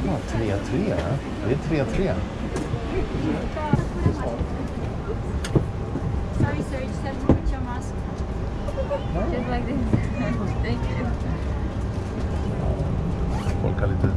3-3. Det är 3-3. Sorry, sir. Just have to put your mask. Just like this. Thank you. Folk har lite...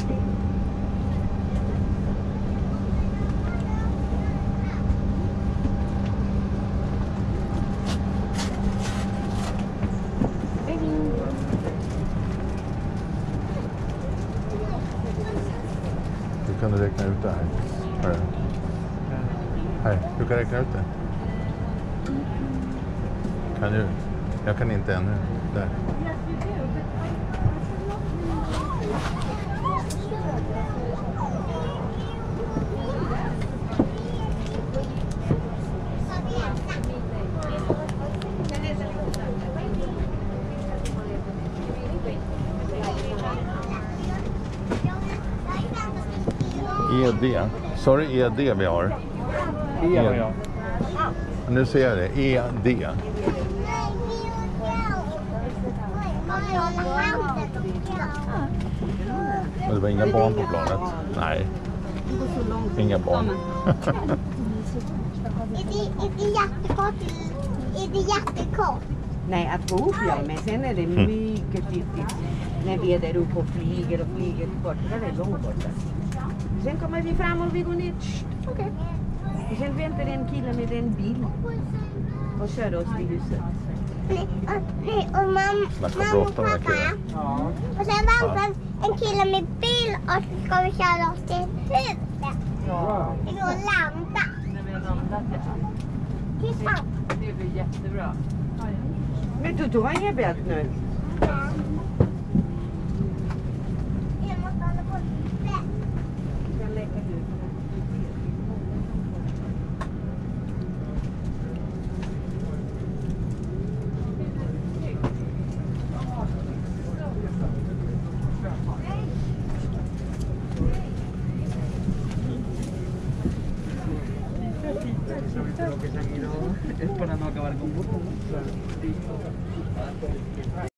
Du kan räkna ut det här. Här, du kan räkna ut det. Kan du? Jag kan inte ännu. Där. ED. Sorry, ED vi har. ED. Ja. Nu ser jag det. ED. Men det var inga barn på planet. Nej. Inga barn. Är det jättekort? Nej, att gå upp ja, men sen är det mycket viktigt när vi är där uppe och flyger till Portugal, det är långt borta. Sen kommer vi fram och vi går ner. Okej. Och sen väntar en kille med en bil och kör oss till huset. Nej, och mamma och pappa. Ja. Och sen väntar en kille med bil och så ska vi köra oss till huset. Ja. Vi går och landa. När vi har landat, ja. Tillsammans. Det blir jättebra. Men du har inget bält nu. Jag måste hålla på lite. Es para no acabar con vos.